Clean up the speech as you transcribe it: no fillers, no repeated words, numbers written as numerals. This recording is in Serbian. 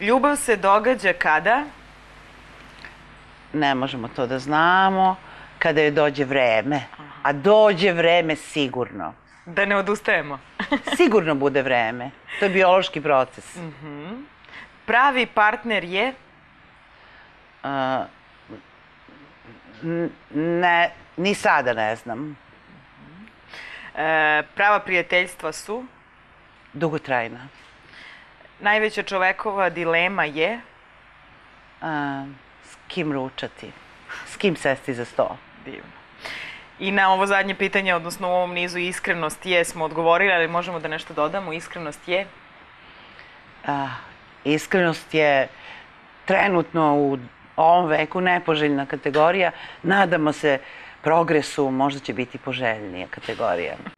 Ljubav se događa kada? Ne možemo to da znamo. Kada joj dođe vreme. A dođe vreme sigurno. Da ne odustajemo. Sigurno bude vreme. To je biološki proces. Pravi partner je? Ne, ni sada ne znam. Prava prijateljstva su? Dugotrajna. Najveća čovekova dilema je? S kim ručati? S kim sesti za sto? Divno. I na ovo zadnje pitanje, odnosno u ovom nizu iskrenost je, smo odgovorili, ali možemo da nešto dodamo. Iskrenost je? Iskrenost je trenutno u ovom veku nepoželjna kategorija. Nadamo se progresu, možda će biti poželjnija kategorija.